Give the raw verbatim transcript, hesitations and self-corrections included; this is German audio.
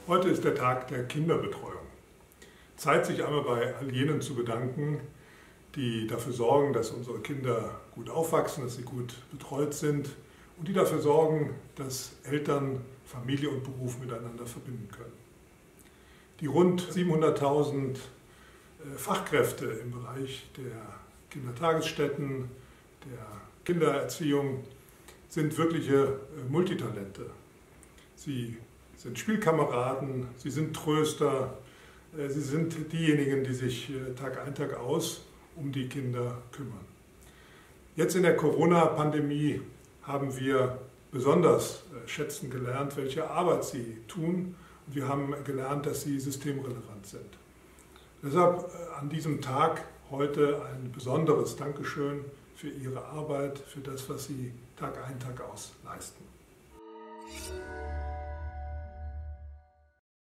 Heute ist der Tag der Kinderbetreuung. Zeit, sich einmal bei all jenen zu bedanken, die dafür sorgen, dass unsere Kinder gut aufwachsen, dass sie gut betreut sind und die dafür sorgen, dass Eltern Familie und Beruf miteinander verbinden können. Die rund siebenhunderttausend Fachkräfte im Bereich der Kindertagesstätten, der Kindererziehung sind wirkliche Multitalente. Sie sind Spielkameraden, sie sind Tröster, sie sind diejenigen, die sich Tag ein, Tag aus um die Kinder kümmern. Jetzt in der Corona-Pandemie haben wir besonders schätzen gelernt, welche Arbeit sie tun, und wir haben gelernt, dass sie systemrelevant sind. Deshalb an diesem Tag heute ein besonderes Dankeschön für Ihre Arbeit, für das, was Sie Tag ein, Tag aus leisten.